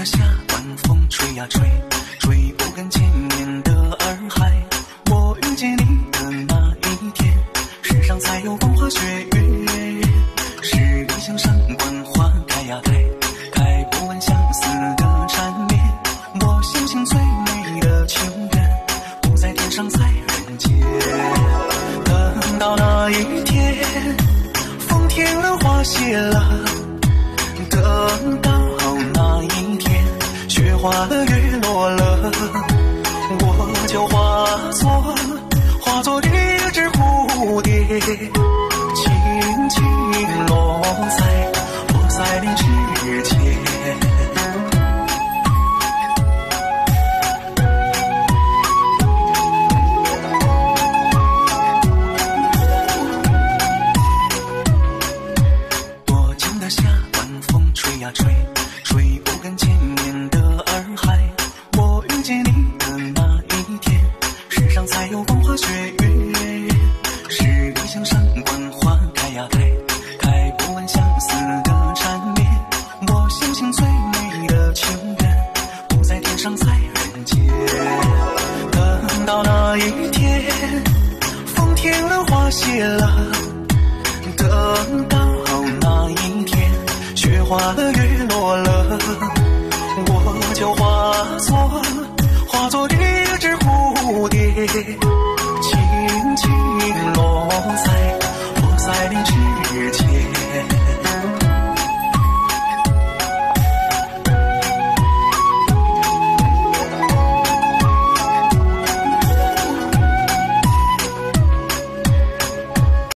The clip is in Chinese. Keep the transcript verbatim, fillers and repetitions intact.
夏，晚风吹呀吹，吹不干千年的洱海。我遇见你的那一天，世上才有风花雪月。十里香山观花开呀开，开不完相思的缠绵。我相信最美的情缘，不在天上，在人间。等到那一天，风停了，花谢了。等到那一天，雪花了，雨落了，我就化作化作一只蝴蝶，轻轻落在落在你指尖。多情的夏，晚风吹呀吹，吹不干千年的洱海。我遇见你的那一天，世上才有风花雪月。十里香山观花开呀开，开不完相思的缠绵。我相信最美的情缘，不在天上，在人间。等到那一天，风停了，花谢了。等到那一天，雪花了，雨落了，我就化作化作一只蝴蝶。